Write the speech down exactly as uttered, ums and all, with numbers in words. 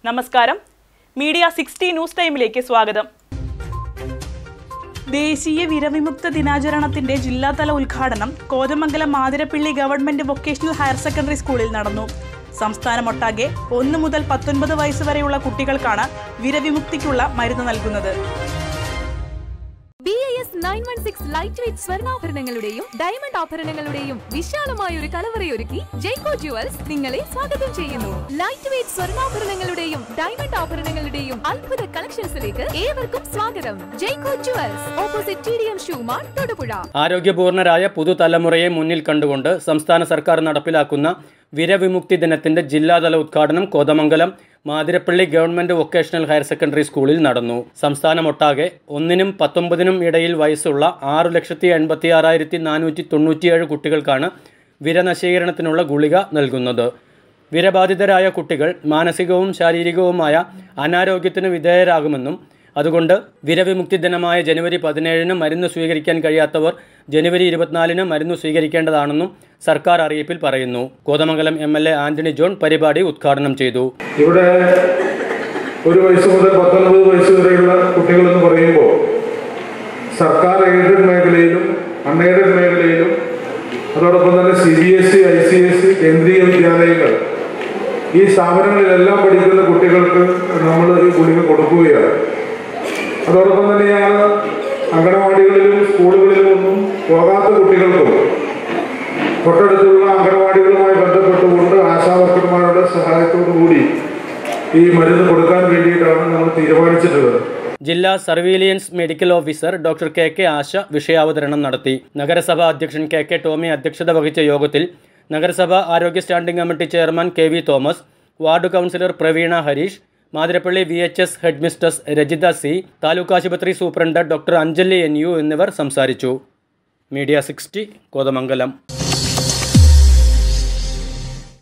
നമസ്കാരം. Media sixty news ടൈമിലേക്ക് സ്വാഗതം. ദേശീയ വിരവിമുക്ത ദിനാചരണത്തിന്റെ ജില്ലാതല ഉദ്ഘാടനം Kothamangalam Mathirappally government vocational higher secondary സ്കൂളിൽ നടന്നു. സംസ്ഥാനമൊട്ടാകെ ഒന്ന് മുതൽ പത്തൊൻപത് വയസ്സ് വരെയുള്ള കുട്ടികൾക്കാണ് വിരവിമുക്തിക്കുള്ള മരുന്ന് നൽകുന്നത്. B I S nine one six light weight സ്വർണ്ണാഭരണങ്ങളുടെയും ഡയമണ്ട് ആഭരണങ്ങളുടെയും വിശാലമായ ഒരു കലവറയൊരുക്കി ജയ്കോ ജുവൽസ് നിങ്ങളെ സ്വാഗതം ചെയ്യുന്നു. ലൈറ്റ് വെയ്റ്റ് സ്വർണ്ണാഭരണങ്ങളുടെയും ഡയമണ്ട് ആഭരണങ്ങളുടെയും അത്ഭുത കളക്ഷൻസിലേക്ക് ഏവർക്കും സ്വാഗതം. Jaico jewels, opposite T D M shoe mart, Thodupuzha. ആരോഗ്യപൂർണരായ പുതുതലമുറയെ മുന്നിൽ കണ്ടുകൊണ്ട് സംസ്ഥാന സർക്കാർ നടപ്പിലാക്കുന്ന വിരവിമുക്തി ദിനത്തിന്റെ ജില്ലാതല ഉദ്ഘാടനം Kothamangalam Mathirappally government vocational higher secondary സ്കൂളിൽ നടന്നു. സംസ്ഥാനമൊട്ടാകെ ഒന്നിനും പത്തൊമ്പതിനും ഇടയിൽ വയസ്സുള്ള ആറു ലക്ഷത്തി എൺപത്തി ആറായിരത്തി നാനൂറ്റി തൊണ്ണൂറ്റിയേഴ് കുട്ടികൾക്കാണ് വിരനശീകരണത്തിനുള്ള ഗുളിക നൽകുന്നത്. വിരബാധിതരായ കുട്ടികൾ മാനസികവും ശാരീരികവുമായ അനാരോഗ്യത്തിന് വിധേയരാകുമെന്നും അതുകൊണ്ട് വിരവിമുക്തി ദിനമായ ജനുവരി പതിനേഴിന് മരുന്ന് സ്വീകരിക്കാൻ കഴിയാത്തവർ ജനുവരി ഇരുപത്തിനാലിന് മരുന്ന് സ്വീകരിക്കേണ്ടതാണെന്നും സർക്കാർ അറിയിപ്പിൽ പറയുന്നു. Kothamangalam M L A Antony John പരിപാടി ഉദ്ഘാടനം ചെയ്തു. ഇവിടെ ഒരു വയസ്സ് മുതൽ പത്തൊൻപത് വയസ്സ് വരെയുള്ള കുട്ടികൾ എന്ന് പറയുമ്പോൾ സർക്കാർ എയ്ഡഡ് മേഖലയിലും അൺഎയ്ഡഡ് മേഖലയിലും അതോടൊപ്പം തന്നെ C B S E I C S E കേന്ദ്രീയ വിദ്യാലയങ്ങൾ ഈ സ്ഥാപനങ്ങളിലെല്ലാം പഠിക്കുന്ന കുട്ടികൾക്ക് നമ്മൾ ഈ ഗുളിക കൊടുക്കുകയാണ്. അതോടൊപ്പം തന്നെയാണ് അംഗനവാടികളിലും സ്കൂളുകളിലും ഒന്നും പോകാത്ത കുട്ടികൾക്കും തൊട്ടടുത്തുള്ള അംഗനവാടികളുമായി ബന്ധപ്പെട്ടുകൊണ്ട് ആശാവർക്കർമാരുടെ സഹായത്തോടു കൂടി ഈ മരുന്ന് കൊടുക്കാൻ വേണ്ടിയിട്ടാണ് നമ്മൾ തീരുമാനിച്ചിട്ടുള്ളത്. ജില്ലാ surveillance medical officer doctor K K Asha വിഷയാവതരണം നടത്തി. നഗരസഭാ അധ്യക്ഷൻ കെ കെ ടോമി അധ്യക്ഷത വഹിച്ച യോഗത്തിൽ നഗരസഭാ ആരോഗ്യ standing committee chairman K V Thomas, ward councillor Praveena Harish, Mathirappally V H S headmistress Rajitha C, taluk ആശുപത്രി superintendent doctor Anjali N U എന്നിവർ സംസാരിച്ചു. Media sixty Kothamangalam.